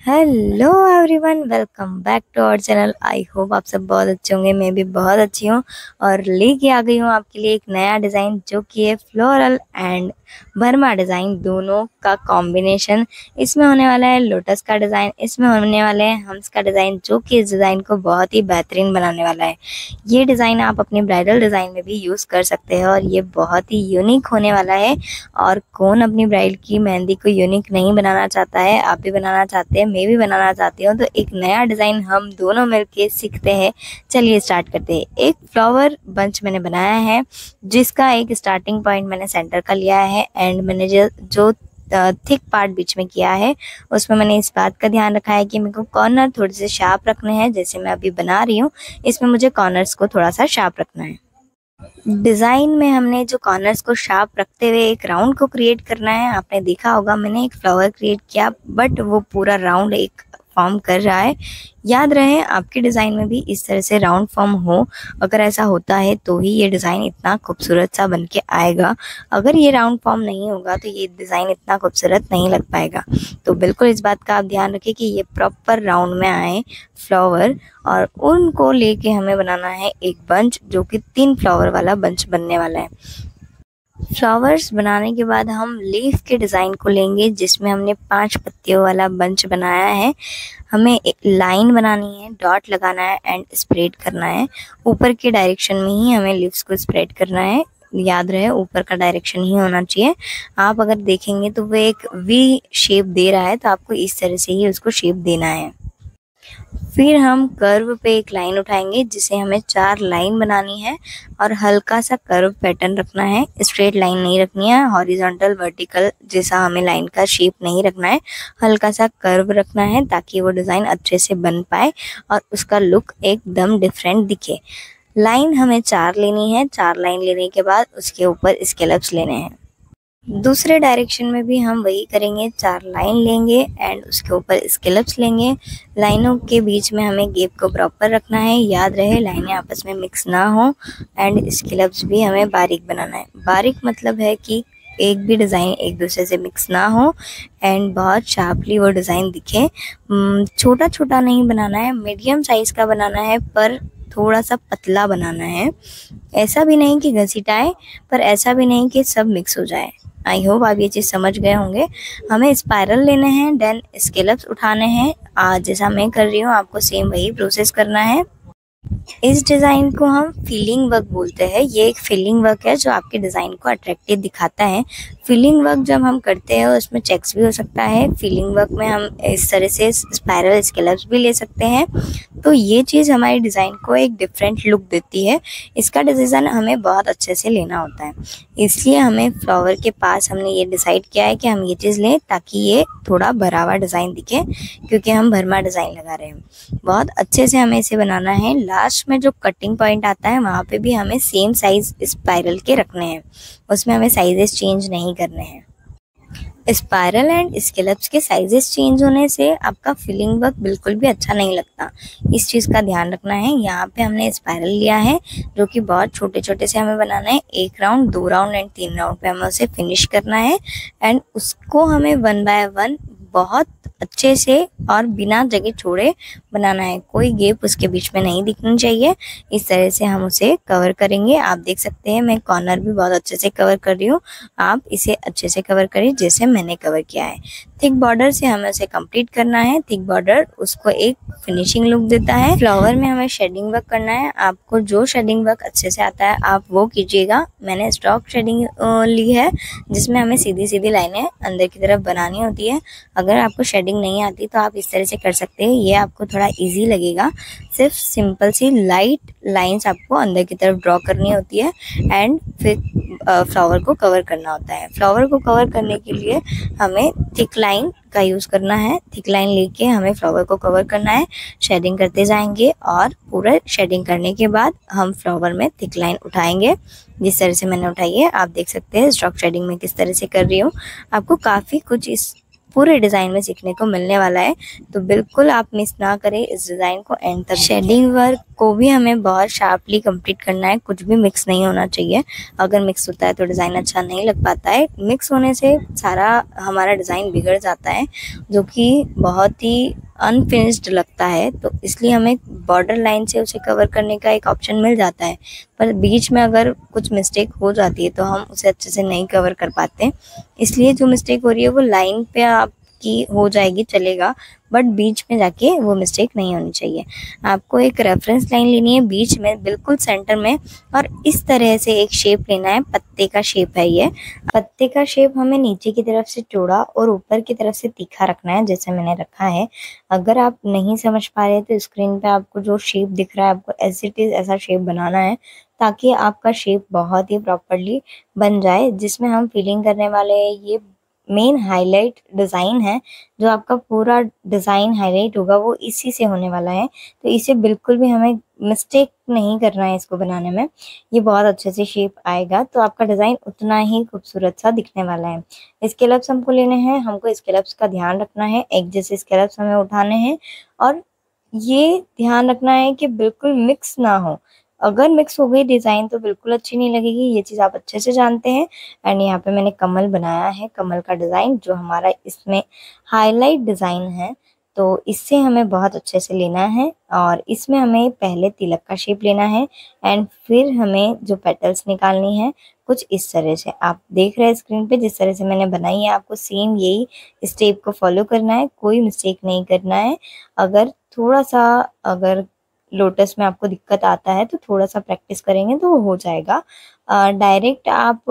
Hello everyone, welcome back to our channel. I hope आप सब बहुत अच्छे होंगे। मैं भी बहुत अच्छी हूँ और लेके आ गई हूँ आपके लिए एक नया डिज़ाइन जो कि है फ्लोरल एंड बर्मा डिज़ाइन दोनों का कॉम्बिनेशन। इसमें होने वाला है लोटस का डिज़ाइन, इसमें होने वाले हैं हंस का डिज़ाइन जो कि इस डिज़ाइन को बहुत ही बेहतरीन बनाने वाला है। ये डिज़ाइन आप अपने ब्राइडल डिज़ाइन में भी यूज़ कर सकते हैं और ये बहुत ही यूनिक होने वाला है। और कौन अपनी ब्राइड की मेहंदी को यूनिक नहीं बनाना चाहता है, आप भी बनाना चाहते हैं, मैं भी बनाना चाहती हूँ। तो एक नया डिज़ाइन हम दोनों मिलके सीखते हैं। चलिए स्टार्ट करते हैं। एक फ्लावर बंच मैंने बनाया है जिसका एक स्टार्टिंग पॉइंट मैंने सेंटर का लिया है एंड मैंने जो थिक पार्ट बीच में किया है उसमें मैंने इस बात का ध्यान रखा है कि मेरे को कॉर्नर थोड़े से शार्प रखने हैं। जैसे मैं अभी बना रही हूँ इसमें मुझे कॉर्नर्स को थोड़ा सा शार्प रखना है। डिज़ाइन में हमने जो कॉर्नर्स को शार्प रखते हुए एक राउंड को क्रिएट करना है। आपने देखा होगा मैंने एक फ्लावर क्रिएट किया बट वो पूरा राउंड एक फॉर्म कर रहा है। याद रहे आपके डिज़ाइन में भी इस तरह से राउंड फॉर्म हो। अगर ऐसा होता है तो ही ये डिज़ाइन इतना खूबसूरत सा बन के आएगा। अगर ये राउंड फॉर्म नहीं होगा तो ये डिज़ाइन इतना खूबसूरत नहीं लग पाएगा। तो बिल्कुल इस बात का आप ध्यान रखें कि ये प्रॉपर राउंड में आए फ्लावर, और उनको लेके हमें बनाना है एक बंच जो कि 3 फ्लावर वाला बंच बनने वाला है। फ्लावर्स बनाने के बाद हम लीफ के डिज़ाइन को लेंगे जिसमें हमने 5 पत्तियों वाला बंच बनाया है। हमें एक लाइन बनानी है, डॉट लगाना है एंड स्प्रेड करना है। ऊपर के डायरेक्शन में ही हमें लीव्स को स्प्रेड करना है। याद रहे ऊपर का डायरेक्शन ही होना चाहिए। आप अगर देखेंगे तो वो एक वी शेप दे रहा है तो आपको इस तरह से ही उसको शेप देना है। फिर हम कर्व पे एक लाइन उठाएंगे जिसे हमें 4 लाइन बनानी है और हल्का सा कर्व पैटर्न रखना है। स्ट्रेट लाइन नहीं रखनी है, हॉरिजॉन्टल वर्टिकल जैसा हमें लाइन का शेप नहीं रखना है। हल्का सा कर्व रखना है ताकि वो डिज़ाइन अच्छे से बन पाए और उसका लुक एकदम डिफरेंट दिखे। लाइन हमें 4 लेनी है। 4 लाइन लेने के बाद उसके ऊपर स्केलप्स लेने हैं। दूसरे डायरेक्शन में भी हम वही करेंगे। 4 लाइन लेंगे एंड उसके ऊपर स्केलप्स लेंगे। लाइनों के बीच में हमें गैप को प्रॉपर रखना है। याद रहे लाइनें आपस में मिक्स ना हो एंड स्केलप्स भी हमें बारीक बनाना है। बारीक मतलब है कि एक भी डिज़ाइन एक दूसरे से मिक्स ना हो एंड बहुत शार्पली वो डिज़ाइन दिखे। छोटा छोटा नहीं बनाना है, मीडियम साइज़ का बनाना है पर थोड़ा सा पतला बनाना है। ऐसा भी नहीं कि घसीटाए पर ऐसा भी नहीं कि सब मिक्स हो जाए। आई होप आप ये चीज़ समझ गए होंगे। हमें स्पाइरल लेने हैं, देन स्केलप्स उठाने हैं। जैसा मैं कर रही हूँ आपको सेम वही प्रोसेस करना है। इस डिज़ाइन को हम फिलिंग वर्क बोलते हैं। ये एक फिलिंग वर्क है जो आपके डिज़ाइन को अट्रैक्टिव दिखाता है। फिलिंग वर्क जब हम करते हैं उसमें चेक्स भी हो सकता है। फिलिंग वर्क में हम इस तरह से स्पाइरल स्केलप्स भी ले सकते हैं। तो ये चीज़ हमारे डिज़ाइन को एक डिफरेंट लुक देती है। इसका डिसीजन हमें बहुत अच्छे से लेना होता है। इसलिए हमें फ्लावर के पास हमने ये डिसाइड किया है कि हम ये चीज़ लें ताकि ये थोड़ा भरा हुआ डिज़ाइन दिखे, क्योंकि हम भरमा डिज़ाइन लगा रहे हैं। बहुत अच्छे से हमें इसे बनाना है। लास्ट में जो कटिंग पॉइंट आता है वहाँ पे भी हमें सेम साइज स्पाइरल के रखने हैं। उसमें हमें साइजेस चेंज नहीं करने हैं। स्पाइरल एंड स्केलप्स के साइजेस चेंज होने से आपका फिलिंग वर्क बिल्कुल भी अच्छा नहीं लगता। इस चीज़ का ध्यान रखना है। यहाँ पे हमने स्पाइरल लिया है जो कि बहुत छोटे छोटे से हमें बनाना है। 1 राउंड, 2 राउंड एंड 3 राउंड पे हमें उसे फिनिश करना है एंड उसको हमें 1 बाय 1 बहुत अच्छे से और बिना जगह छोड़े बनाना है। कोई गैप उसके बीच में नहीं दिखनी चाहिए। इस तरह से हम उसे कवर करेंगे। आप देख सकते हैं मैं कॉर्नर भी बहुत अच्छे से कवर कर रही हूँ। आप इसे अच्छे से कवर करिए जैसे मैंने कवर किया है। थिक बॉर्डर से हमें उसे कंप्लीट करना है। थिक बॉर्डर उसको एक फिनिशिंग लुक देता है। फ्लावर में हमें शेडिंग वर्क करना है। आपको जो शेडिंग वर्क अच्छे से आता है आप वो कीजिएगा। मैंने स्टॉक शेडिंग ली है जिसमें हमें सीधी सीधी लाइनें अंदर की तरफ बनानी होती है। अगर आपको शेडिंग नहीं आती तो आप इस तरह से कर सकते हैं। ये आपको थोड़ा इजी लगेगा। सिर्फ सिंपल सी लाइट लाइंस आपको अंदर की तरफ ड्रॉ करनी होती है एंड फिर फ्लावर को कवर करना होता है। फ्लावर को कवर करने के लिए हमें थिक लाइन का यूज़ करना है। थिक लाइन लेके हमें फ्लावर को कवर करना है। शेडिंग करते जाएंगे और पूरा शेडिंग करने के बाद हम फ्लावर में थिक लाइन उठाएंगे जिस तरह से मैंने उठाई है। आप देख सकते हैं स्ट्रोक शेडिंग में किस तरह से कर रही हूँ। आपको काफ़ी कुछ इस पूरे डिज़ाइन में सीखने को मिलने वाला है। तो बिल्कुल आप मिस ना करें इस डिज़ाइन को एंड तक। शेडिंग वर्क को भी हमें बहुत शार्पली कंप्लीट करना है, कुछ भी मिक्स नहीं होना चाहिए। अगर मिक्स होता है तो डिज़ाइन अच्छा नहीं लग पाता है। मिक्स होने से सारा हमारा डिज़ाइन बिगड़ जाता है, जो कि बहुत ही अनफिनिश्ड लगता है। तो इसलिए हमें बॉर्डर लाइन से उसे कवर करने का एक ऑप्शन मिल जाता है, पर बीच में अगर कुछ मिस्टेक हो जाती है तो हम उसे अच्छे से नहीं कवर कर पाते। इसलिए जो मिस्टेक हो रही है वो लाइन पे आपकी हो जाएगी, चलेगा, बट बीच में जाके वो मिस्टेक नहीं होनी चाहिए। आपको एक रेफरेंस लाइन लेनी है बीच में, बिल्कुल सेंटर में, और इस तरह से एक शेप लेना है। पत्ते का शेप है ये। पत्ते का शेप हमें नीचे की तरफ से चौड़ा और ऊपर की तरफ से तीखा रखना है, जैसे मैंने रखा है। अगर आप नहीं समझ पा रहे तो स्क्रीन पे आपको जो शेप दिख रहा है, आपको एज इट इज़ ऐसा शेप बनाना है, ताकि आपका शेप बहुत ही प्रॉपरली बन जाए। जिसमें हम फिलिंग करने वाले हैं, ये मेन हाईलाइट डिज़ाइन है। जो आपका पूरा डिज़ाइन हाईलाइट होगा वो इसी से होने वाला है। तो इसे बिल्कुल भी हमें मिस्टेक नहीं करना है इसको बनाने में। ये बहुत अच्छे से शेप आएगा तो आपका डिज़ाइन उतना ही खूबसूरत सा दिखने वाला है। स्केलप्स हमको लेने हैं, हमको स्केलप्स का ध्यान रखना है। एक जैसे स्केलप्स हमें उठाने हैं और ये ध्यान रखना है कि बिल्कुल मिक्स ना हो। अगर मिक्स हो गई डिज़ाइन तो बिल्कुल अच्छी नहीं लगेगी, ये चीज़ आप अच्छे से जानते हैं। एंड यहाँ पे मैंने कमल बनाया है, कमल का डिज़ाइन जो हमारा इसमें हाईलाइट डिज़ाइन है। तो इससे हमें बहुत अच्छे से लेना है और इसमें हमें पहले तिलक का शेप लेना है एंड फिर हमें जो पेटल्स निकालनी है कुछ इस तरह से। आप देख रहे हैं स्क्रीन पे जिस तरह से मैंने बनाई है, आपको सेम यही स्टेप को फॉलो करना है, कोई मिस्टेक नहीं करना है। अगर थोड़ा सा अगर लोटस में आपको दिक्कत आता है तो थोड़ा सा प्रैक्टिस करेंगे तो वो हो जाएगा। डायरेक्ट आप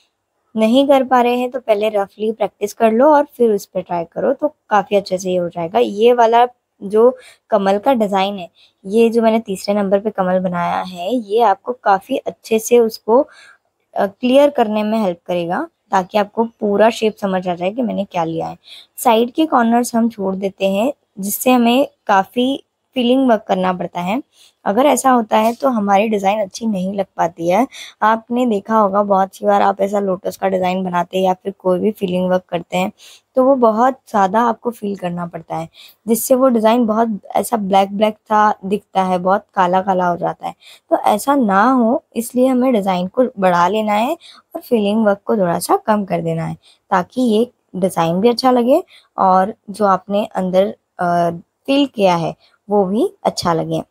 नहीं कर पा रहे हैं तो पहले रफली प्रैक्टिस कर लो और फिर उस पर ट्राई करो, तो काफ़ी अच्छे से ये हो जाएगा। ये वाला जो कमल का डिज़ाइन है, ये जो मैंने तीसरे नंबर पे कमल बनाया है, ये आपको काफ़ी अच्छे से उसको क्लियर करने में हेल्प करेगा, ताकि आपको पूरा शेप समझ आ जाए कि मैंने क्या लिया है। साइड के कॉर्नर्स हम छोड़ देते हैं, जिससे हमें काफ़ी फिलिंग वर्क करना पड़ता है। अगर ऐसा होता है तो हमारी डिज़ाइन अच्छी नहीं लग पाती है। आपने देखा होगा बहुत सी बार आप ऐसा लोटस का डिज़ाइन बनाते हैं या फिर कोई भी फिलिंग वर्क करते हैं तो वो बहुत ज़्यादा आपको फ़ील करना पड़ता है, जिससे वो डिज़ाइन बहुत ऐसा ब्लैक ब्लैक सा दिखता है, बहुत काला काला हो जाता है। तो ऐसा ना हो इसलिए हमें डिज़ाइन को बढ़ा लेना है और फिलिंग वर्क को थोड़ा सा कम कर देना है, ताकि ये डिज़ाइन भी अच्छा लगे और जो आपने अंदर फिल किया है वो भी अच्छा लगे।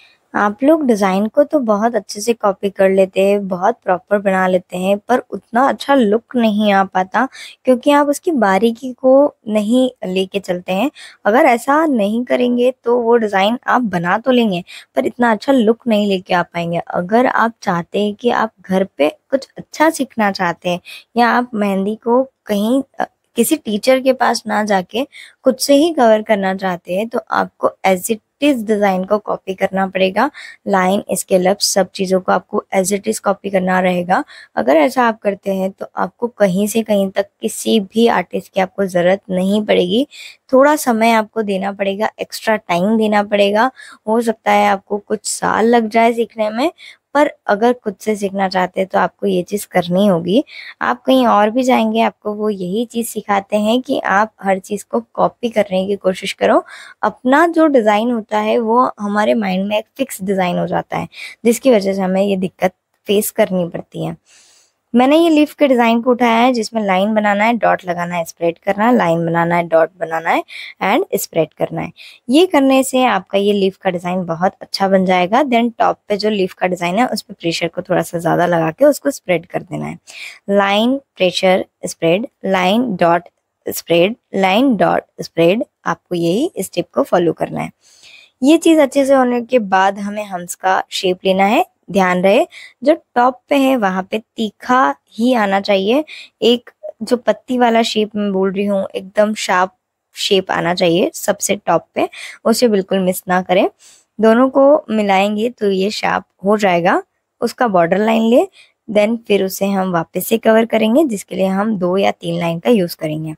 आप लोग डिज़ाइन को तो बहुत अच्छे से कॉपी कर लेते हैं, बहुत प्रॉपर बना लेते हैं, पर उतना अच्छा लुक नहीं आ पाता क्योंकि आप उसकी बारीकी को नहीं लेके चलते हैं। अगर ऐसा नहीं करेंगे तो वो डिज़ाइन आप बना तो लेंगे पर इतना अच्छा लुक नहीं लेके आ पाएँगे। अगर आप चाहते हैं कि आप घर पे कुछ अच्छा सीखना चाहते हैं या आप मेहंदी को कहीं किसी टीचर के पास ना जाके खुद से ही कवर करना चाहते हैं तो आपको एज़ इट इज़ डिज़ाइन को कॉपी करना पड़ेगा। लाइन, स्केलप्स सब चीज़ों को आपको एज़ इट इज़ कॉपी करना रहेगा। अगर ऐसा आप करते हैं तो आपको कहीं से कहीं तक किसी भी आर्टिस्ट की आपको ज़रूरत नहीं पड़ेगी। थोड़ा समय आपको देना पड़ेगा, एक्स्ट्रा टाइम देना पड़ेगा। हो सकता है आपको कुछ साल लग जाए सीखने में, पर अगर खुद से सीखना चाहते हैं तो आपको ये चीज़ करनी होगी। आप कहीं और भी जाएँगे, आपको वो यही चीज़ सिखाते हैं कि आप हर चीज़ को कॉपी करने की कोशिश करो। अपना जो डिज़ाइन होता है वो हमारे माइंड में एक फिक्स डिज़ाइन हो जाता है, जिसकी वजह से हमें ये दिक्कत फेस करनी पड़ती है। मैंने ये लीफ के डिज़ाइन को उठाया है जिसमें लाइन बनाना है, डॉट लगाना है, स्प्रेड करना है, लाइन बनाना है, डॉट बनाना है एंड स्प्रेड करना है। ये करने से आपका ये लीफ का डिज़ाइन बहुत अच्छा बन जाएगा। देन टॉप पे जो लीफ का डिज़ाइन है उस पे प्रेशर को थोड़ा सा ज़्यादा लगा के उसको स्प्रेड कर देना है। Line, pressure, spread, line, dot, spread, line, dot, spread, आपको यही स्टेप को फॉलो करना है। ये चीज़ अच्छे से होने के बाद हमें हंस का शेप लेना है। ध्यान रहे जो टॉप पे है वहाँ पे तीखा ही आना चाहिए। एक जो पत्ती वाला शेप मैं बोल रही हूँ एकदम शार्प शेप आना चाहिए सबसे टॉप पे, उसे बिल्कुल मिस ना करें। दोनों को मिलाएंगे तो ये शार्प हो जाएगा। उसका बॉर्डर लाइन ले, देन फिर उसे हम वापस से कवर करेंगे जिसके लिए हम 2 या 3 लाइन का यूज़ करेंगे।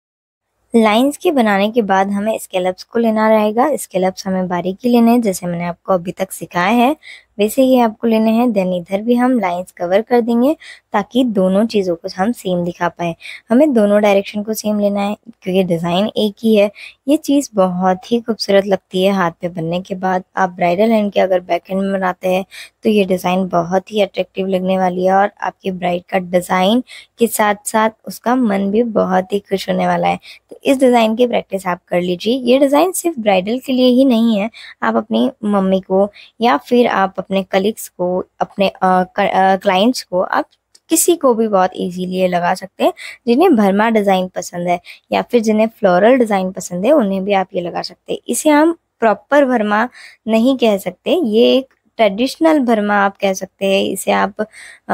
लाइंस के बनाने के बाद हमें स्केलप्स को लेना रहेगा। स्केलप्स हमें बारीकी लेने हैं जैसे मैंने आपको अभी तक सिखाया है। वैसे ही आपको लेने हैं। देन इधर भी हम लाइंस कवर कर देंगे ताकि दोनों चीज़ों को हम सेम दिखा पाए। हमें दोनों डायरेक्शन को सेम लेना है क्योंकि डिज़ाइन एक ही है। ये चीज़ बहुत ही खूबसूरत लगती है हाथ पे बनने के बाद। आप ब्राइडल हैंड के अगर बैक हैंड में बनाते हैं तो ये डिज़ाइन बहुत ही अट्रैक्टिव लगने वाली है और आपकी ब्राइड का डिज़ाइन के साथ साथ उसका मन भी बहुत ही खुश होने वाला है। तो इस डिज़ाइन की प्रैक्टिस आप कर लीजिए। ये डिज़ाइन सिर्फ ब्राइडल के लिए ही नहीं है, आप अपनी मम्मी को या फिर आप अपने कलीग्स को, अपने क्लाइंट्स को, आप किसी को भी बहुत इजीली ये लगा सकते हैं। जिन्हें भरमा डिज़ाइन पसंद है या फिर जिन्हें फ्लोरल डिज़ाइन पसंद है उन्हें भी आप ये लगा सकते हैं। इसे हम प्रॉपर भरमा नहीं कह सकते, ये एक ट्रेडिशनल भरमा आप कह सकते हैं। इसे आप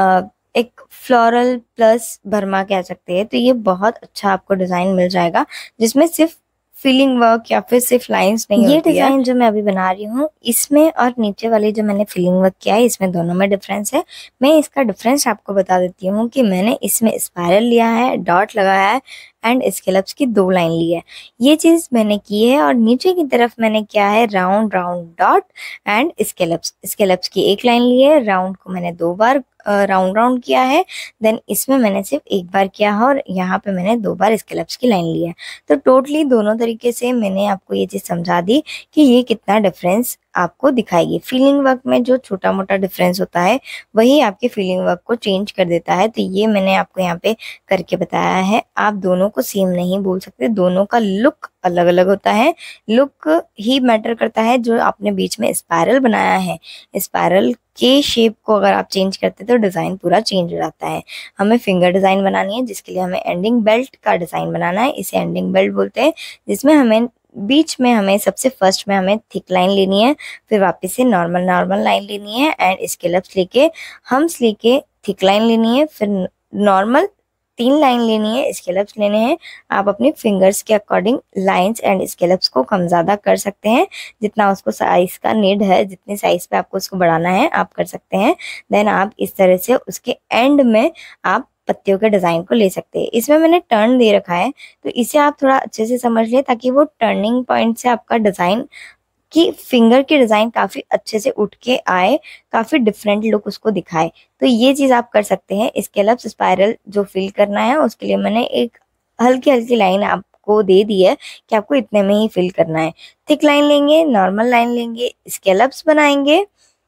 एक फ्लोरल प्लस भरमा कह सकते हैं। तो ये बहुत अच्छा आपको डिज़ाइन मिल जाएगा जिसमें सिर्फ फिलिंग वर्क या फिर सिर्फ लाइंस नहीं होती है। ये डिज़ाइन जो मैं अभी बना रही हूँ इसमें और नीचे वाली जो मैंने फिलिंग वर्क किया है इसमें दोनों में डिफरेंस है। मैं इसका डिफरेंस आपको बता देती हूँ कि मैंने इसमें स्पाइरल लिया है, डॉट लगाया है एंड स्केलप्स की 2 लाइन ली है। ये चीज़ मैंने की है और नीचे की तरफ मैंने किया है round round dot and scallops. Scallops की 1 लाइन ली है, राउंड को मैंने 2 बार राउंड राउंड किया है। देन इसमें मैंने सिर्फ 1 बार किया है और यहाँ पे मैंने 2 बार स्केलप्स की लाइन ली है। तो टोटली दोनों तरीके से मैंने आपको ये चीज़ समझा दी कि ये कितना डिफरेंस आपको दिखाएगी। फीलिंग वर्क में जो छोटा मोटा डिफरेंस होता है वही आपके फीलिंग वर्क को चेंज कर देता है। तो ये मैंने आपको यहाँ पे करके बताया है। आप दोनों को सेम नहीं बोल सकते, दोनों का लुक अलग अलग होता है। लुक ही मैटर करता है। जो आपने बीच में स्पाइरल बनाया है, स्पाइरल के शेप को अगर आप चेंज करते तो डिज़ाइन पूरा चेंज हो जाता है। हमें फिंगर डिज़ाइन बनानी है जिसके लिए हमें एंडिंग बेल्ट का डिज़ाइन बनाना है। इसे एंडिंग बेल्ट बोलते हैं, जिसमें हमें बीच में हमें सबसे फर्स्ट में हमें थिक लाइन लेनी है, फिर वापस से नॉर्मल लाइन लेनी है एंड स्केलप्स लेके हम्स लेके थिक लाइन लेनी है, फिर नॉर्मल 3 लाइन लेनी है, स्केलप्स लेने हैं। आप अपने फिंगर्स के अकॉर्डिंग लाइंस एंड स्केलप्स को कम ज़्यादा कर सकते हैं। जितना उसको साइज का नीड है, जितने साइज पे आपको उसको बढ़ाना है आप कर सकते हैं। देन आप इस तरह से उसके एंड में आप पत्तियों के डिज़ाइन को ले सकते हैं। इसमें मैंने टर्न दे रखा है तो इसे आप थोड़ा अच्छे से समझ लें ताकि वो टर्निंग पॉइंट से आपका डिज़ाइन कि फिंगर की डिज़ाइन काफ़ी अच्छे से उठ के आए, काफ़ी डिफरेंट लुक उसको दिखाए। तो ये चीज़ आप कर सकते हैं। स्केलप्स स्पाइरल जो फिल करना है उसके लिए मैंने एक हल्की-हल्की लाइन आपको दे दी है कि आपको इतने में ही फिल करना है। थिक लाइन लेंगे, नॉर्मल लाइन लेंगे, स्केलप्स बनाएंगे।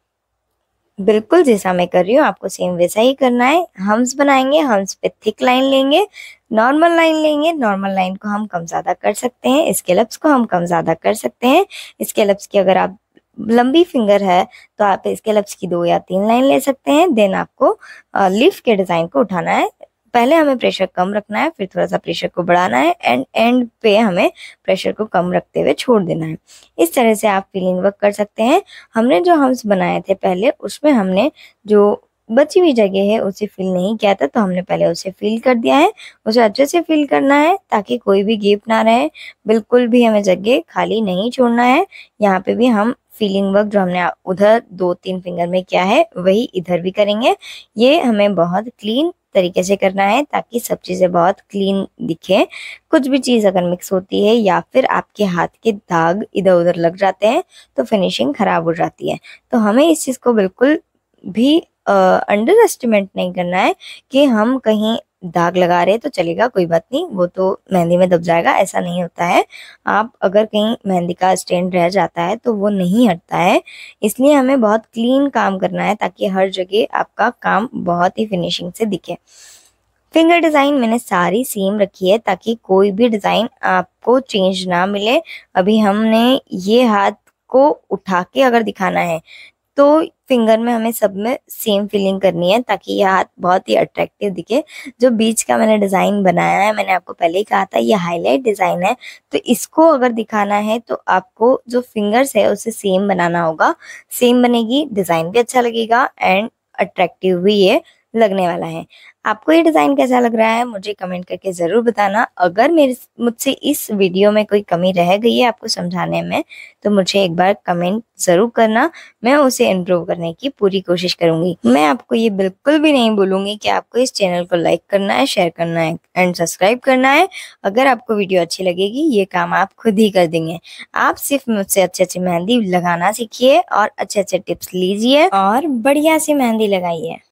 बिल्कुल जैसा मैं कर रही हूँ आपको सेम वैसा ही करना है। हम्स बनाएंगे, हम्स पे थिक लाइन लेंगे, नॉर्मल लाइन लेंगे, नॉर्मल लाइन को हम कम ज़्यादा कर सकते हैं, स्केलप्स को हम कम ज़्यादा कर सकते हैं। स्केलप्स की अगर आप लंबी फिंगर है तो आप स्केलप्स की 2 या 3 लाइन ले सकते हैं। देन आपको लीफ के डिज़ाइन को उठाना है। पहले हमें प्रेशर कम रखना है, फिर थोड़ा सा प्रेशर को बढ़ाना है एंड एंड पे हमें प्रेशर को कम रखते हुए छोड़ देना है। इस तरह से आप फीलिंग वर्क कर सकते हैं। हमने जो हम्स बनाए थे पहले उसमें हमने जो बची हुई जगह है उसे फिल नहीं किया था, तो हमने पहले उसे फिल कर दिया है। उसे अच्छे से फिल करना है ताकि कोई भी गैप ना रहे, बिल्कुल भी हमें जगह खाली नहीं छोड़ना है। यहाँ पे भी हम फीलिंग वर्क जो हमने उधर 2-3 फिंगर में किया है वही इधर भी करेंगे। ये हमें बहुत क्लीन तरीके से करना है ताकि सब चीज़ें बहुत क्लीन दिखे। कुछ भी चीज़ अगर मिक्स होती है या फिर आपके हाथ के दाग इधर उधर लग जाते हैं तो फिनिशिंग खराब हो जाती है। तो हमें इस चीज़ को बिल्कुल भी अंडर एस्टिमेट नहीं करना है कि हम कहीं दाग लगा रहे हैं तो चलेगा, कोई बात नहीं, वो तो मेहंदी में दब जाएगा, ऐसा नहीं होता है। आप अगर कहीं मेहंदी का स्टैंड रह जाता है तो वो नहीं हटता है। इसलिए हमें बहुत क्लीन काम करना है ताकि हर जगह आपका काम बहुत ही फिनिशिंग से दिखे। फिंगर डिज़ाइन मैंने सारी सेम रखी है ताकि कोई भी डिज़ाइन आपको चेंज ना मिले। अभी हमने ये हाथ को उठा के अगर दिखाना है तो फिंगर में हमें सब में सेम फीलिंग करनी है ताकि ये हाथ बहुत ही अट्रैक्टिव दिखे। जो बीच का मैंने डिज़ाइन बनाया है, मैंने आपको पहले ही कहा था ये हाईलाइट डिज़ाइन है, तो इसको अगर दिखाना है तो आपको जो फिंगर्स है उसे सेम बनाना होगा। सेम बनेगी, डिज़ाइन भी अच्छा लगेगा एंड अट्रैक्टिव भी है। लगने वाला है। आपको ये डिज़ाइन कैसा लग रहा है मुझे कमेंट करके ज़रूर बताना। अगर मुझसे इस वीडियो में कोई कमी रह गई है आपको समझाने में, तो मुझे एक बार कमेंट ज़रूर करना, मैं उसे इम्प्रूव करने की पूरी कोशिश करूँगी। मैं आपको ये बिल्कुल भी नहीं बोलूँगी कि आपको इस चैनल को लाइक करना है, शेयर करना है एंड सब्सक्राइब करना है। अगर आपको वीडियो अच्छी लगेगी, ये काम आप खुद ही कर देंगे। आप सिर्फ मुझसे अच्छी-अच्छी मेहंदी लगाना सीखिए और अच्छे-अच्छे टिप्स लीजिए और बढ़िया सी मेहंदी लगाइए।